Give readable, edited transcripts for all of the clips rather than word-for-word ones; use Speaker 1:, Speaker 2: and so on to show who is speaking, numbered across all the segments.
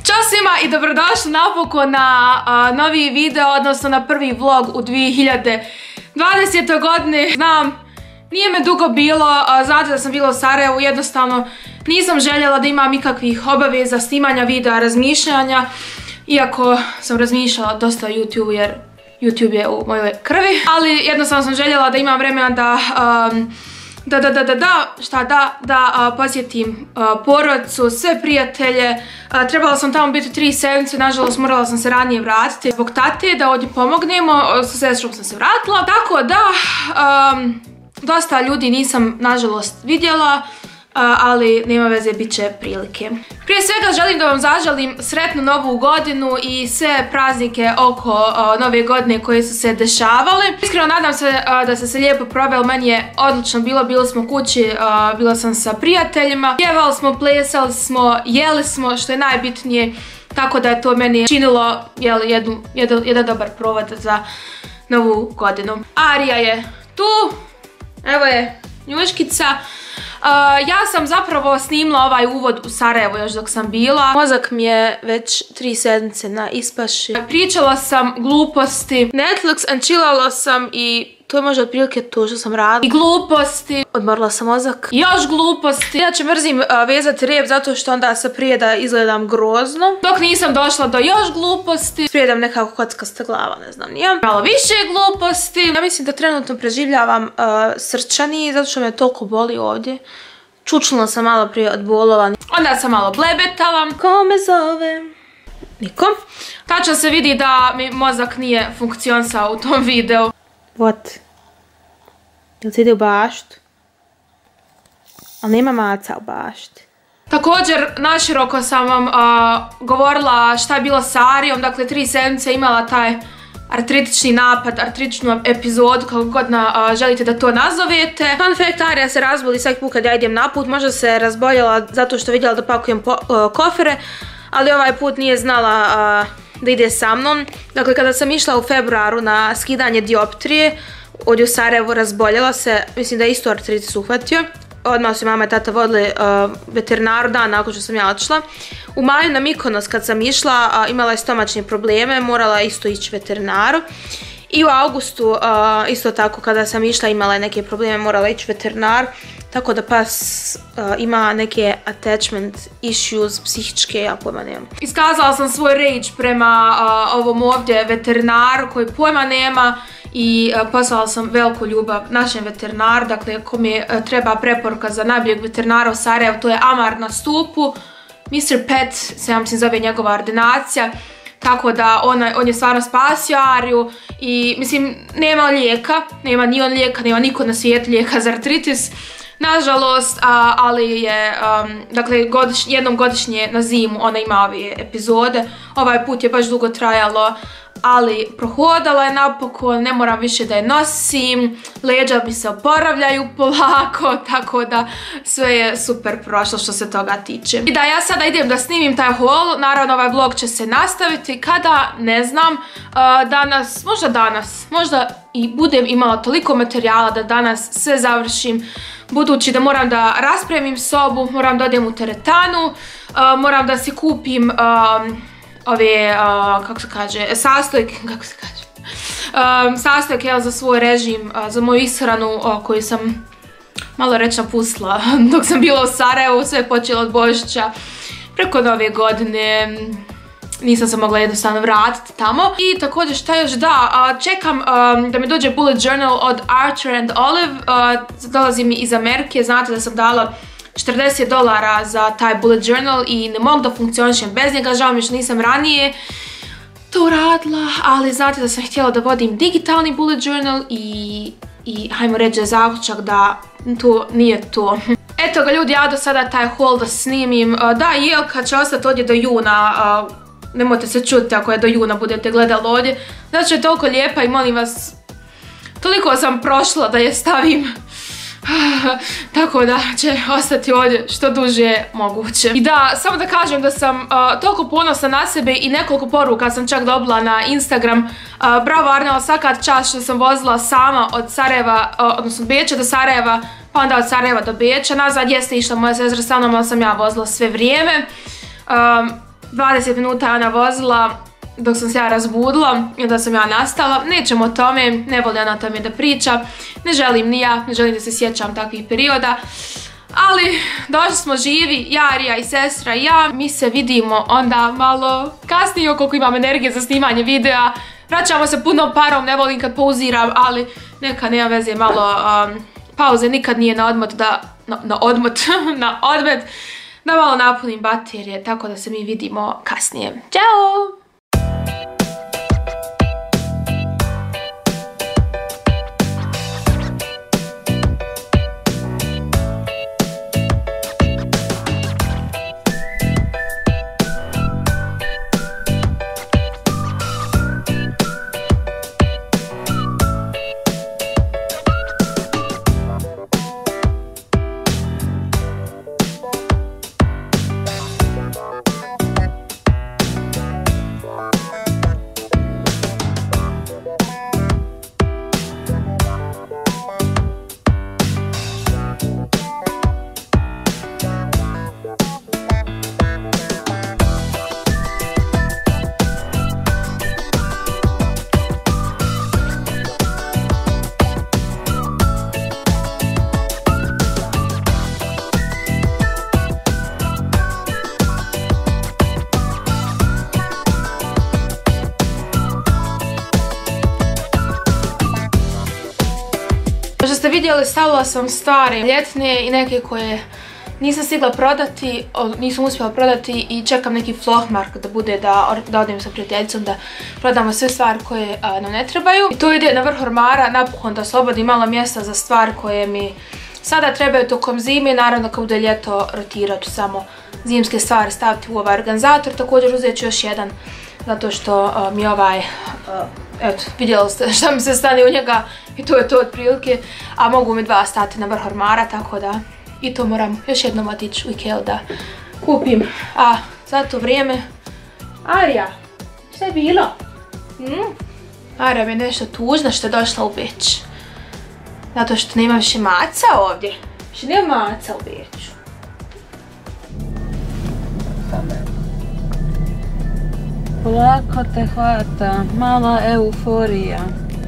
Speaker 1: Ćao svima i dobrodošli napokon na novi video, odnosno na prvi vlog u 2020. godini. Znam, nije me dugo bilo, znate da sam bila u Sarajevu, jednostavno nisam željela da imam ikakvih obaveza snimanja videa, razmišljanja, iako sam razmišljala dosta o YouTube jer YouTube je u mojoj krvi, ali jednostavno sam željela da imam vremena da posjetim porodicu, sve prijatelje. Trebala sam tamo biti 3 sedmice, nažalost morala sam se ranije vratiti zbog tate, da ovdje pomognemo, sa sestrom sam se vratila. Tako da, dosta ljudi nisam nažalost vidjela, ali nema veze, bit će prilike. Prije svega želim da vam zaželim sretnu novu godinu i sve praznike oko nove godine koje su se dešavale. Iskreno nadam se da ste se lijepo proveli, meni je odlično bilo, bili smo kući, bila sam sa prijateljima, pjevali smo, plesali smo, jeli smo, što je najbitnije, tako da je to meni činilo jedan dobar provod za novu godinu. Arija je tu, evo je njuškica. Ja sam zapravo snimila ovaj uvod u Sarajevu još dok sam bila. Mozak mi je već 3 sedmice na ispaši. Pričala sam gluposti, Netflix and chillala sam i to je možda otprilike to što sam radila. I gluposti, odmorila sam mozak. Još gluposti. Inače mrzim vezati rep zato što onda sa prijeda izgledam grozno. Dok nisam došla do još gluposti, sprijedam nekako kockasta glava, ne znam nijem. Malo više gluposti. Ja mislim da trenutno preživljavam srčani zato što me toliko boli ovdje. Čučnula sam malo prije od bolova. Onda sam malo blebetala. Ko me zove? Niko. Tačno se vidi da mi mozak nije funkcionisao u tom videu. What? Jel se ide u baštu? Ali nema maca u bašti. Također, naširoko sam vam govorila šta je bilo sa Arijom. Dakle, 3 sedmice imala taj artritični napad, artritičnu epizodu, kako god želite da to nazovete. Fun fact, Arija se razboli svaki put kad ja idem na put. Možda se razboljela zato što vidjela da pakujem kofere, ali ovaj put nije znala da ide sa mnom. Dakle, kada sam išla u februaru na skidanje dioptrije, ovdje u Sarajevu, razboljela se, mislim da je isto artritis uhvatio. Odmah su mama i tata vodili veterinaru dan nakon što sam ja otišla. U maju na Mikonos kad sam išla, imala je stomačne probleme, morala isto ići veterinaru. I u augustu, isto tako kada sam išla, imala je neke probleme, morala ići veterinar. Tako da pas ima neke attachment issues, psihičke, ja pojma nemam. Iskazala sam svoj rage prema ovom ovdje veterinaru koji pojma nema i poslala sam veliku ljubav našem veterinaru. Dakle, ako mi treba preporuka za najboljeg veterinara u Sarajevu, to je Amar na stupu. Mr. Pet se ja mislim zove njegova ordinacija. Tako da on je stvarno spasio Ariju i mislim nema lijeka, nema ni on lijeka, nema niko na svijetu lijeka za artritis. Nažalost, ali je, dakle, jednom godišnje na zimu ona ima ove epizode. Ovaj put je baš dugo trajalo, ali prohodala je napokon, ne moram više da je nosim, leđa mi se oporavljaju polako, tako da sve je super prošlo što se toga tiče. I da ja sada idem da snimim taj haul, naravno ovaj vlog će se nastaviti kada, ne znam, možda i budem imala toliko materijala da danas sve završim, budući da moram da raspremim sobu, moram da odem u teretanu, moram da si kupim ove, kako se kaže, sastojke za svoj režim, za moju ishranu koju sam malo reći napustila dok sam bila u Sarajevu, sve je počelo od Božića preko nove godine. Nisam se mogla jednostavno vratiti tamo. I također šta još da, čekam da mi dođe bullet journal od Archer and Olive, dolazi mi iz Amerike, znate da sam dala $40 za taj bullet journal i ne mogu da funkcionišem bez njega, žao mi što nisam ranije to uradila, ali znate da sam htjela da vodim digitalni bullet journal i hajmo reći zaključak da to nije to. Eto ga ljudi, ja do sada taj haul da snimim, da Jelka će ostati ovdje do juna, nemojte se čuti ako je do juna budete gledali ovdje, znači je toliko lijepa i molim vas, toliko sam prošla da je stavim, tako da će ostati ovdje što duže moguće. I da, samo da kažem da sam toliko ponosna na sebe i nekoliko poruka sam čak dobila na Instagram. Bravo Arnela, svaka čast što sam vozila sama od Sarajeva, odnosno Beča do Sarajeva, pa onda od Sarajeva do Beča. Nazad jeste išla moja sestra sa mnom, ali sam ja vozila sve vrijeme. 20 minuta je ona vozila dok sam se ja razbudila i onda sam ja nastala. Nećemo o tome, ne volim ona o tome da priča, ne želim ni ja, ne želim da se sjećam takvih perioda. Ali došli smo živi, ja, Arija i sestra i ja, mi se vidimo onda malo kasnije koliko imam energije za snimanje videa. Vraćamo se punom parom, ne volim kad pauziram, ali neka nema veze, malo pauze nikad nije na odmet na odmet da malo napunim baterije, tako da se mi vidimo kasnije. Ćao! Što ste vidjeli, stavila sam stare ljetne i neke koje nisam stigla prodati, nisam uspjela prodati i čekam neki Flohmark da bude da odem sa prijateljicom da prodamo sve stvari koje nam ne trebaju. I to ide na vrh ormara, napokon da slobodi malo mjesta za stvari koje mi sada trebaju tokom zime. Naravno kad bude ljeto rotirat ću samo zimske stvari staviti u ovaj organizator. Također uzet ću još jedan zato što mi ovaj, eto, vidjeli ste šta mi se stane u njega i to je to otprilike, a mogu mi 2 stati na vrh ormara, tako da i to moram još jednom otići u Ikeu da kupim. A za to vrijeme, Arija, šta je bilo? Arija mi je nešto tužna što je došla u Beč. Zato što nema više maca ovdje. Više nema maca u Beču.
Speaker 2: Polako te hvata, mala euforija.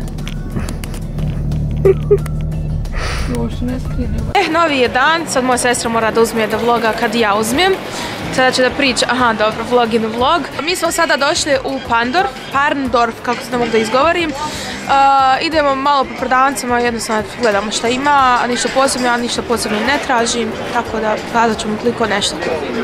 Speaker 1: Novi je dan, sad moja sestra mora da uzme da vloga kad ja uzmem. Sada će da priča, aha dobro, vlog in vlog. Mi smo sada došli u Parndorf, kako se ne mogu da izgovorim. Idemo malo po prodavnicama, jednostavno gledamo šta ima, a ništa posebno, ja ništa posebno ne tražim, tako da kazat ću mu koliko nešto kupim.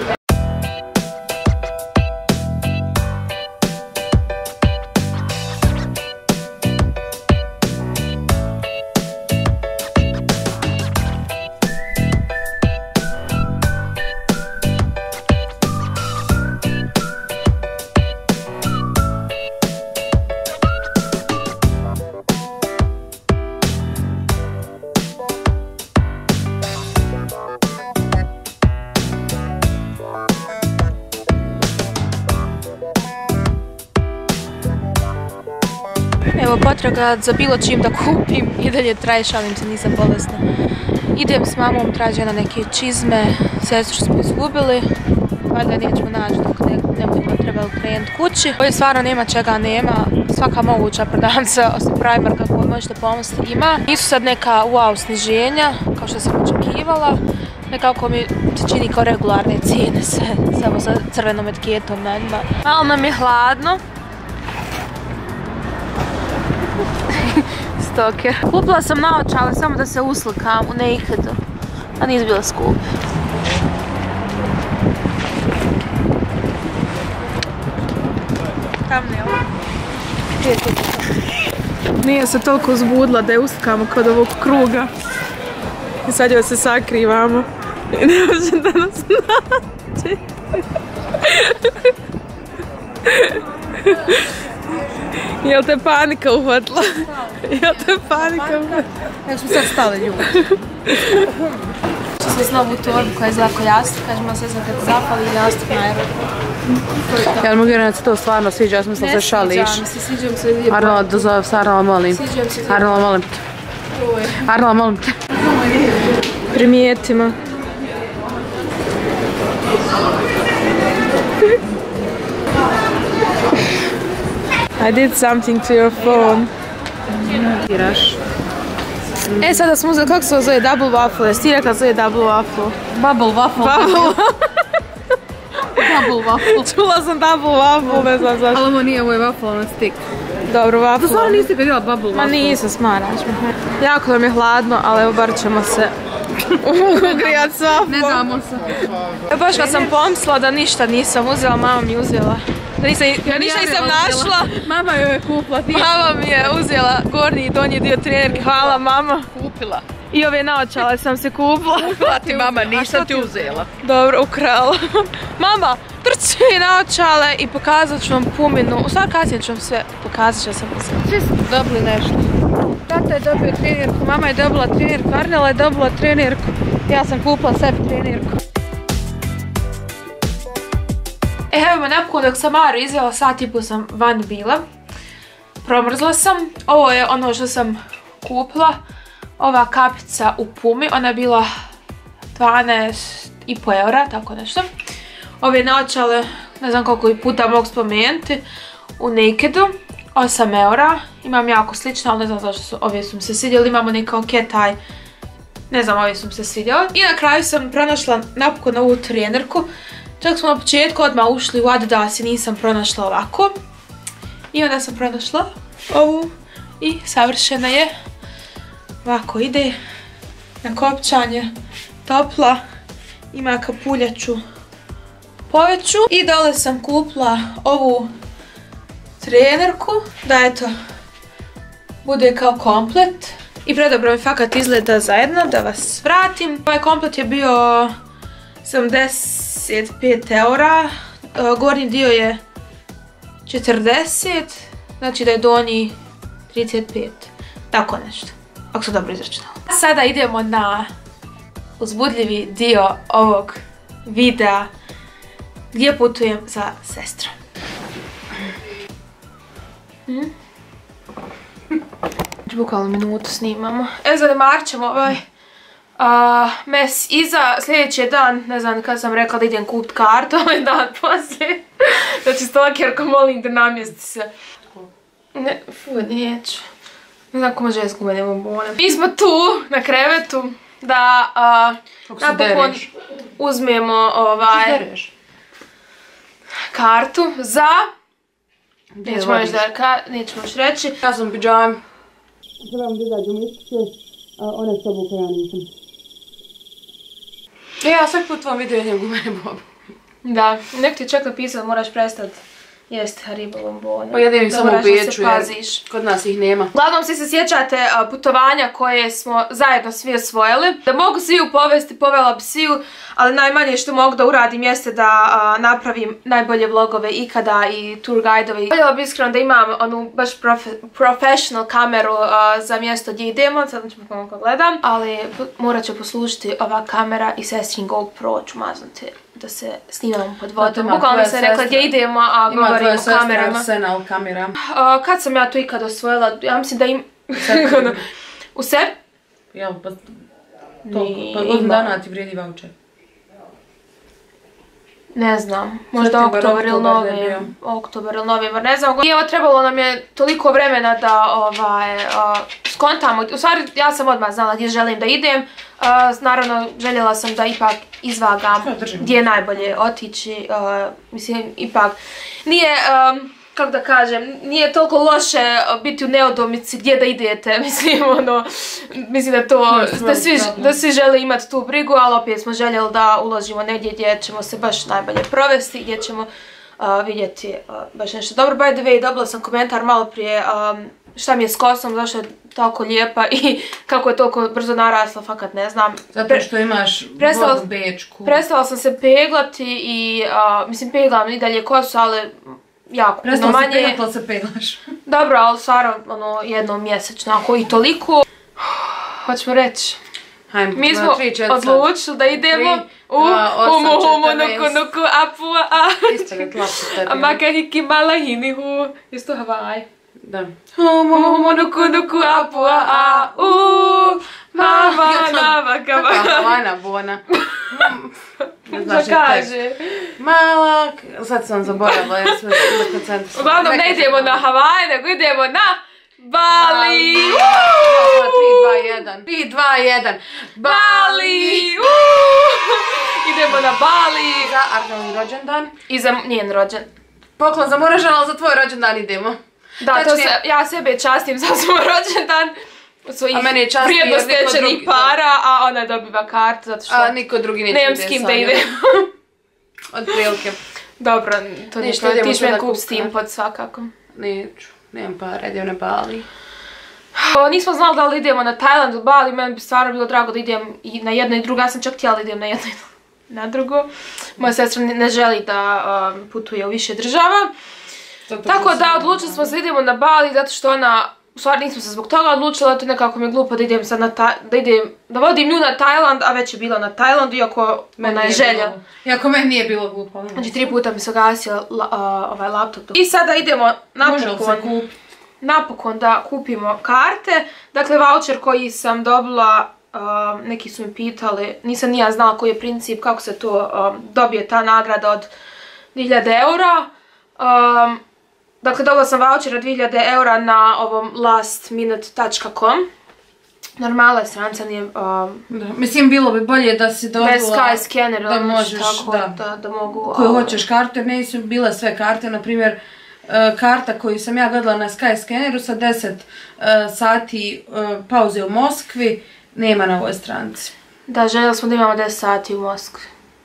Speaker 1: Evo potraga za bilo čim da kupim i dalje traje, šalim se, nisam bolesna. Idem s mamom, traži ona neke čizme, sestru smo izgubili, valjda nećemo naći dok ne budemo trebali krenuti kući. Ovdje stvarno nema čega nema, svaka moguća prodavnica, osim Primarka koju možete pomisliti ima. Nisu sad neka wow sniženja, kao što sam očekivala, nekako mi se čini kao regularne cijene sve, samo sa crvenom etiketom na njima. Malo nam je hladno. Stoker. Kupila sam naočale samo da se uslikam u Nakedu, a nisu bila skupe. Thumbnail. Nije se toliko uzbudila da je uslikamo kod ovog kruga. I sad joj se sakrivamo. I ne može da nas naći. Jel te panika uhvatila? Jel te panika uhvatila?
Speaker 2: Ja smo sad stali ljudi.
Speaker 1: Što sam novu torbu koja je zlako jasna, kažemo se sad kad zapali jastuk na aerodromu.
Speaker 2: Ja ne mogu vjerovati da se to stvarno sviđa, ja sam mislila se šališ.
Speaker 1: Ne sviđam se, sviđam se.
Speaker 2: Arnola, dozove se, Arnola, molim.
Speaker 1: Sviđam se.
Speaker 2: Arnola, molim te. Arnola, molim te.
Speaker 1: Primijetima. I did something to your phone.
Speaker 2: Tiraš.
Speaker 1: Sada smo uzeli, kako se zove double waffle? Jesi ti rekla zove double waffle?
Speaker 2: Bubble waffle. Bubble waffle.
Speaker 1: Čula sam double waffle, ne znam zašto.
Speaker 2: Ali ovo nije, ovo je waffle na stick.
Speaker 1: Dobro, waffle.
Speaker 2: To stvarno niste vidjela bubble waffle?
Speaker 1: Ma nisam, smaraš me. Jako nam je hladno, ali evo bar ćemo se ugrijat s waffle.
Speaker 2: Ne damo se.
Speaker 1: Baš kad sam pomislila da ništa nisam uzela, mama mi je uzela. Da ništa nisam našla.
Speaker 2: Mama joj je kupila.
Speaker 1: Mama mi je uzela gornji i donji dio trenerke. Hvala mama.
Speaker 2: Kupila.
Speaker 1: I ove naočale sam se kupila.
Speaker 2: Kupila ti mama, nisam ti uzela.
Speaker 1: Dobro, ukrala. Mama, trči naočale i pokazat ću vam puminu. U stvari kasnije ću vam sve pokazat ću sam uzela.
Speaker 2: Svi smo dobili nešto.
Speaker 1: Tata je dobio trenerku, mama je dobila trenerku, Arnela je dobila trenerku. Ja sam kupila sebi trenerku. Evo napokon dok sam Maru izvela, sat i pol sam van bila. Promrzla sam. Ovo je ono što sam kupila. Ova kapica u Pumi, ona je bila 12,5 eura, tako nešto. Ove naočale, ne znam koliko i puta mogu spomenuti, u Nakedu, 8 eura. Imam jako slično, ali ne znam zašto su, ove su mi se svidjeli, imamo nekao ketaj. Ne znam, ove su mi se svidjeli. I na kraju sam pronašla napokon ovu trenerku. Čak smo na početku odmah ušli u Adidas i nisam pronašla ovako. I onda sam pronašla ovu i savršena je. Ovako ide na kopčanje, topla, ima kapuljaču poveću. I dole sam kupila ovu trenerku, da eto, bude kao komplet. I predobro mi fakat izgleda zajedno, da vas vratim. Ovaj komplet je bio 75 eura, gornji dio je 40, znači da je donji 35, tako nešto, ako sam dobro izračunala. Sada idemo na uzbudljivi dio ovog videa gdje putujem sa sestrom. Bukvalno minutu snimamo. Evo zanemarit ćemo ovaj mes iza. Sljedeći je dan, ne znam kada sam rekla da idem kupit kartu, ovaj dan poslije. Znači stalkerko molim da namjesti se. Ne, neću. Ne znam ko može jesku mene bombone. Mi smo tu na krevetu da napokon uzmemo kartu za... Nećemo još reći.
Speaker 2: Ja sam pidžam.
Speaker 3: Trebam da izađem ističe, one s obuka ja nisam.
Speaker 2: Ja svaki put vam vidio jednog gumene bobe.
Speaker 1: Da, nek ti čak napisao da moraš prestati jesti Haribo bombone.
Speaker 2: Pa jedem ih samo u Beču jer kod nas ih nema.
Speaker 1: Uglavnom svi se sjećate putovanja koje smo zajedno svi osvojili. Da mogu sviju povesti, povela bi sviju, ali najmanje što mogu da uradim jeste da napravim najbolje vlogove ikada i tour guide-ove. Voljela bi iskreno da imam onu baš professional kameru za mjesto gdje idemo, sad ćemo kako gledam, ali morat će poslužiti ova kamera i sestrin GoPro ću maznuti da se snimamo pod vodom. Bukvalno se rekla gdje idemo, a govorim o kamerama.
Speaker 2: Ima tvoja sestra Arsenal kamera.
Speaker 1: Kad sam ja to ikad osvojila, ja mislim da im... U sebi?
Speaker 2: Jel, pa godinu dana ti vrijedi voucher.
Speaker 1: Ne znam, možda oktobar ili novembar, ne znam. I evo trebalo nam je toliko vremena da skontamo. U stvari ja sam odmah znala gdje želim da idem. Naravno željela sam da ipak izvagam gdje je najbolje otići. Mislim ipak nije... kako da kažem, nije toliko loše biti u neodomici gdje da idete, mislim da to, da svi žele imati tu brigu, ali opet smo željeli da uložimo negdje gdje ćemo se baš najbolje provesti, gdje ćemo vidjeti baš nešto dobro. By the way, dobila sam komentar malo prije šta mi je s kosom, zašto je toliko lijepa i kako je toliko brzo narasla, fakat ne znam.
Speaker 2: Zato što imaš vodu bečku.
Speaker 1: Prestala sam se peglati i, mislim peglam i dalje kosu, ali jako puno manje.
Speaker 2: Prestala se peglat, ali se peglaš.
Speaker 1: Dobro, ali stvarno jednom mjesečno, ako i toliko. Hoćemo reći. Mi smo odlučili da idemo u Momonokonoku Apua. A Makahiki Malahinihu. Isto Hawaii.
Speaker 2: Da.
Speaker 1: Monukunuku apua a u mama nava kava.
Speaker 2: Havana bona.
Speaker 1: Što kaže?
Speaker 2: Mala, sad sam zaboravila, ja sam se koncentrala.
Speaker 1: Uglavnom ne idemo na Havaje, nego idemo na Bali.
Speaker 2: 3, 2, 1.
Speaker 1: Bali! Idemo na Bali.
Speaker 2: Za Arnelin rođendan.
Speaker 1: I za njen rođendan.
Speaker 2: Poklon za Moražan, ali za tvoj rođendan idemo.
Speaker 1: Da, to se, ja sebe častim za svoj rođendan. Svojih vrijedno stečenih para, a ona dobiva kartu zato što...
Speaker 2: A niko drugi neće
Speaker 1: nemam s kim da idem.
Speaker 2: Od prilike.
Speaker 1: Dobro, to ništa, ti ću me kup s tim pod svakako.
Speaker 2: Neću, nemam para, idem na Bali.
Speaker 1: Nismo znali da li idemo na Tajland ili Bali, meni bi stvarno bilo drago da idem i na jedno i drugo, ja sam čak htjela da idem na jedno i na drugo. Moja sestra ne želi da putuje u više država. Tako da odlučili smo se da idemo na Bali zato što ona, u stvari nismo se zbog toga odlučila, to nekako mi je glupo da idem sad da vodim nju na Tajland, a već je bila na Tajlandu, iako ona je želja.
Speaker 2: Iako meni nije bilo glupo.
Speaker 1: Znači 3 puta mi se gasio ovaj laptop. I sada idemo napokon da kupimo karte. Dakle, voucher koji sam dobila, neki su mi pitali, nisam ni ja znala koji je princip, kako se to dobije ta nagrada od 2000 eura. Dakle, dobila sam voucher od 2000 eura na ovom lastminute.com. Normala je stranca, nije...
Speaker 2: Mislim, bilo bi bolje da si dobila...
Speaker 1: Bez Skyscanner,
Speaker 2: da možeš,
Speaker 1: da mogu...
Speaker 2: Koju hoćeš kartu, jer nisu bile sve karte, na primjer... Karta koju sam ja gledala na Skyscanneru sa 10 sati pauze u Moskvi, nema na ovoj stranci.
Speaker 1: Da, željeli smo da imamo 10 sati u Moskvi.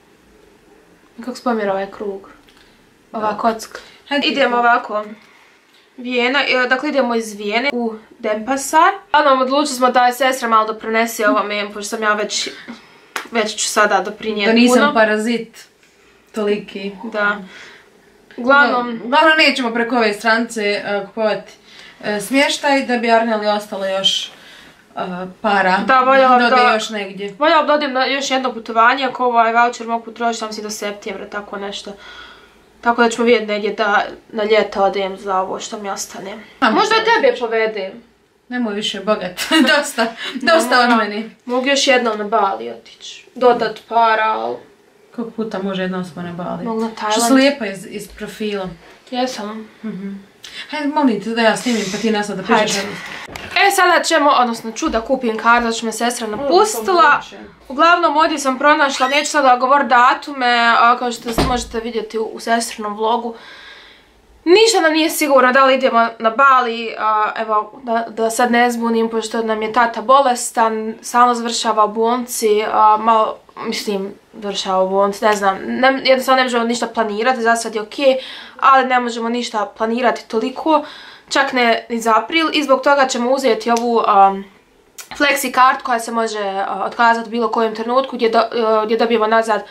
Speaker 1: Kako se pomjera ovaj krug? Ova kocka. Idemo ovako. Vijena, dakle idemo iz Vijene u Denpasar. Odlučili smo da je sestra malo da pronese ovo mem, pošto sam ja već ću sada doprinijeti puno.
Speaker 2: Da nisam parazit toliki.
Speaker 1: Da. Uglavnom
Speaker 2: nećemo preko ove strance kupovati smještaj da bi Arneli ostalo još para.
Speaker 1: Da, voljela
Speaker 2: da još negdje.
Speaker 1: Voljela da odem na još jedno putovanje, ako ovaj voucher mogu potrošiti sam si do septembra, tako nešto. Tako da ćemo vidjeti negdje da na ljeto odem za ovo što mi ostane. Možda i tebe povedem.
Speaker 2: Nemoj više bogat, dosta od meni.
Speaker 1: Mogu još jednom na Bali otići, dodat para, ali...
Speaker 2: Koliko puta može jednom smo na Bali?
Speaker 1: Mogu na Tajland.
Speaker 2: Što si lijepa iz profila.
Speaker 1: Jesam.
Speaker 2: Hajde, molim te da ja snimim pa ti nasad da pričaš.
Speaker 1: Sada ćemo, odnosno ću da kupim kartu, da ću me sestra napustila. Uglavnom ovdje sam pronašla, neću sada govoriti datume, kao što možete vidjeti u sestrinom vlogu. Ništa nam nije sigurno da li idemo na Bali, evo da sad ne zbunim pošto nam je tata bolestan, stalno završava u bolnici, malo, mislim, završava u bolnici, ne znam, jednostavno ne možemo ništa planirati, za sad je okej, ali ne možemo ništa planirati toliko, čak ne ni za april i zbog toga ćemo uzeti ovu flexi kart koja se može otkazati u bilo kojem trenutku gdje dobijemo nazad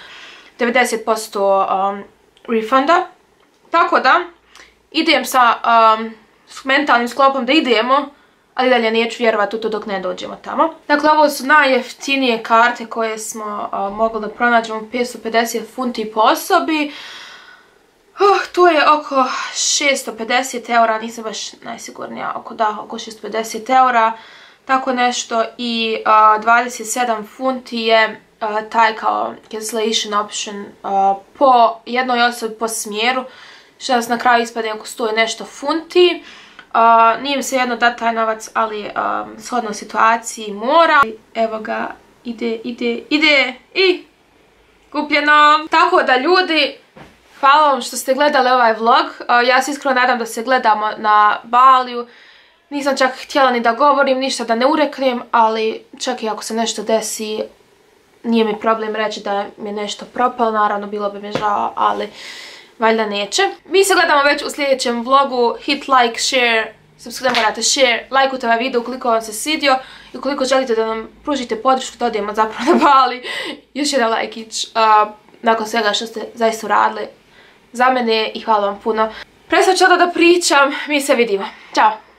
Speaker 1: 90% refunda, tako da idem sa mentalnim sklopom da idemo, ali dalje neću vjerovati u to dok ne dođemo tamo. Dakle, ovo su najjeftinije karte koje smo mogli da pronađemo, 550 funti po osobi. To je oko 650 eura, nisam baš najsigurnija, oko 650 eura, tako nešto. I 27 funti je taj kao cancellation option po jednoj osobi po smjeru. Što nas na kraju ispade oko 100 i nešto funti. Nije mi se jedno da taj novac, ali shodno situaciji mora. Evo ga, ide i kupljeno. Tako da ljudi, hvala vam što ste gledali ovaj vlog. Ja se iskreno nadam da se gledamo na Baliju. Nisam čak htjela ni da govorim, ništa da ne ureknem, ali čak i ako se nešto desi, nije mi problem reći da mi je nešto propalo. Naravno, bilo bi mi žao, ali... valjda neće. Mi se gledamo već u sljedećem vlogu. Hit like, share, subscribe, share, lajkujte ovaj video ukoliko vam se svidio i ukoliko želite da nam pružite podršku da odemo zapravo na Bali. Još jedan lajkić nakon svega što ste zaista uradili za mene i hvala vam puno. Prestat ću da pričam, mi se vidimo. Ćao!